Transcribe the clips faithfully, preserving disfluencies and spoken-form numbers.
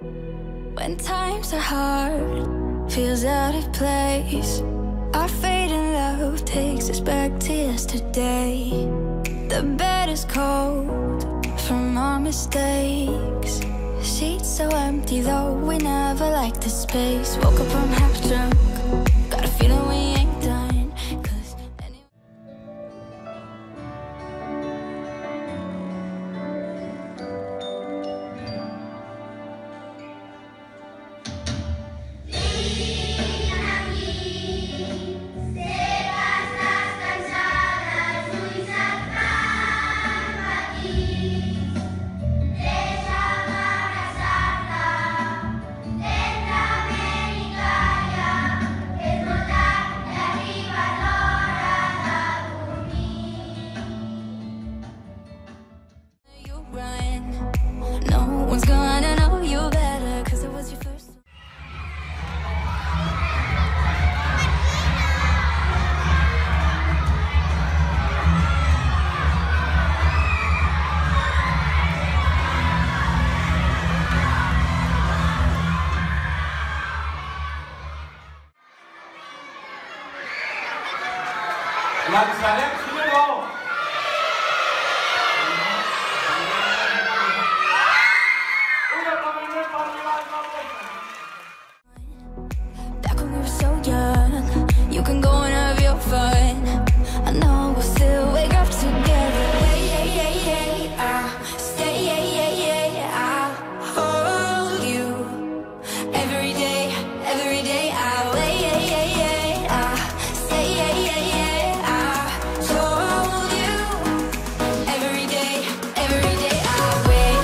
When times are hard, feels out of place, our fading love takes us back to yesterday. The bed is cold from our mistakes, sheets so empty though we never liked the space. Woke up, I'm half drunk, got a feeling we ain't done, 'cause anyway. No one's gonna know you better, 'cause it was your first. Langsam Kino. Back when we were so young, you can go and have your fun. I know we'll still wake up together. Hey, hey, hey, hey, I'll stay, yeah, yeah, yeah, I'll hold you every day, every day. I'll wait, yeah, yeah, yeah, I'll stay, yeah, yeah, yeah, I'll hold you every day, every day. I'll wait.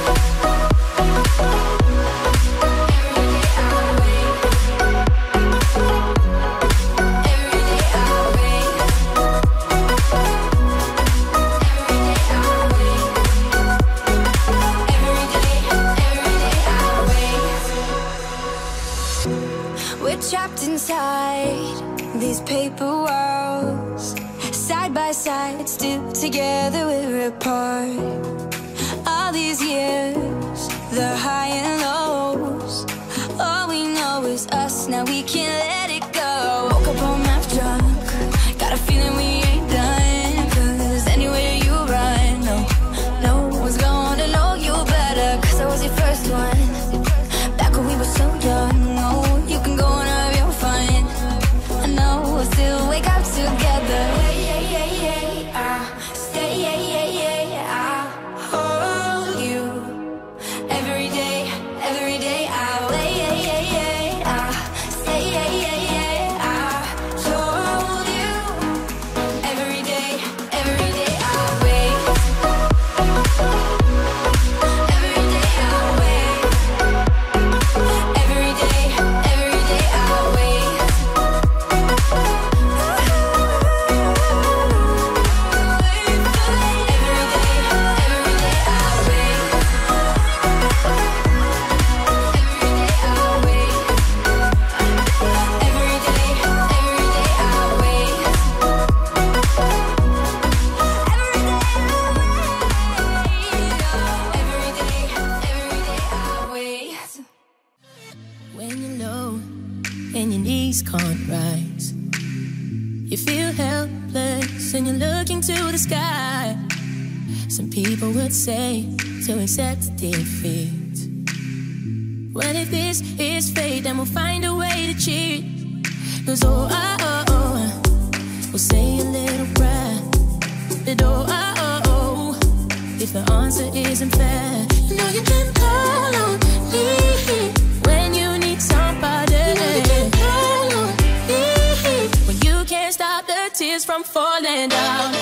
We're trapped inside these paper walls, side by side, still together, we're apart. All these years, the high and lows, all we know is us, now we can't let it go. Woke up, I'm half drunk, got a feeling we ain't done, 'cause anywhere you run, no, no one's gonna know you better, 'cause I was your first one. Back when we were so young, oh, you can go and have your fun. I know we'll still wake up together. Hey, hey, hey, hey, I'll stay, yeah, yeah, yeah, I'll hold you every day, every day. I'll wait, yeah, yeah, yeah, I'll stay, yeah, yeah, yeah, I'll hold you every day, every day. I'll wait. Every day I'll wait. Every day, every day I'll wait. When you're low and your knees can't rise, you feel helpless and you're looking to the sky. Some people would say to accept defeat. Well, if this is fate, then we'll find a way to cheat. 'Cause oh, oh, oh, oh, we'll say a little prayer. But oh, oh, oh, oh, if the answer isn't fair, you know you can call on me when you need somebody. You know you can call on me when you can't stop the tears from falling down.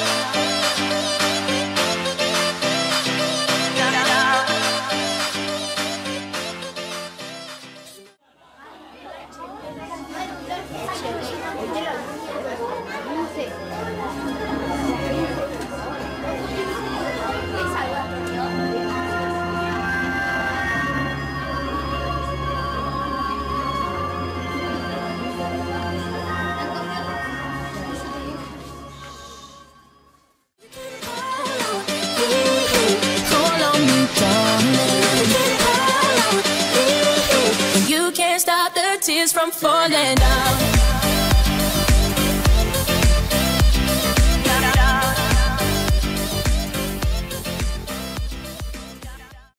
tears from falling down.